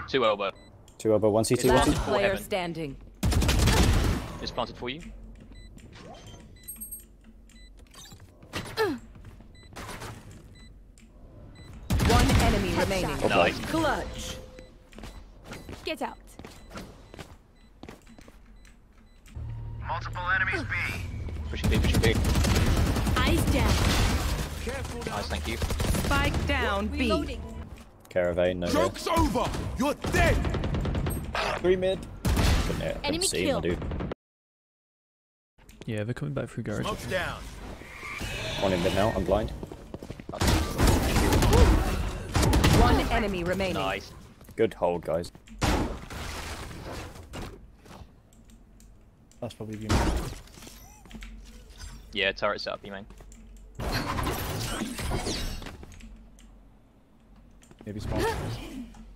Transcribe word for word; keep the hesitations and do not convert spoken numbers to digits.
Two elbow. Two elbow, one C T, Last one. player Player standing. It's planted for you. One enemy remaining. Oh, Nice. Clutch. Get out. Multiple enemies B. Pushing B, pushing B. Eyes down. Nice, thank you. Spike down B. Reloading. Caravan, no go. Joke's over! You're dead! Three mid. Couldn't, couldn't Enemy see kill. my dude. Yeah, they're coming back through garage. Smoke's down. One in mid now, I'm blind. One enemy remaining. Nice. Good hold, guys. That's probably you. Yeah, turret set up, you mean. Maybe spawn.